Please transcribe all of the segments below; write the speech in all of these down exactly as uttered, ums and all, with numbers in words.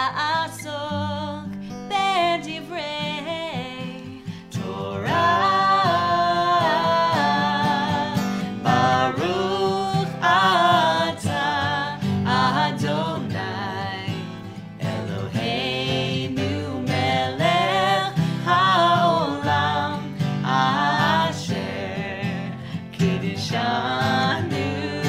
לעסוק בדברי תורה. ברוך אתה אדוני אלוהינו מלך העולם אשר קידשנו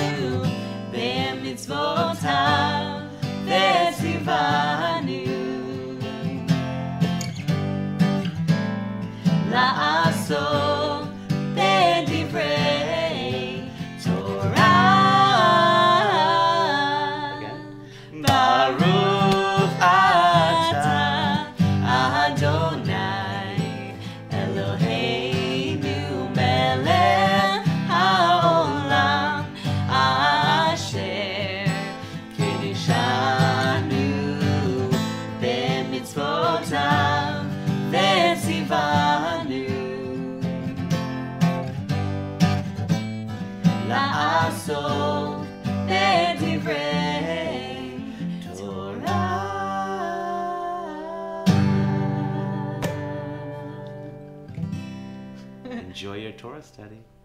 במצוותיו וציוונו לעסוק בדברי תורה. ברוך אתה אדוני אלוהינו מלך העולם אשר קידשנו במצוותיו וציוונו לעסוק בדברי תורה. Enjoy your Torah study.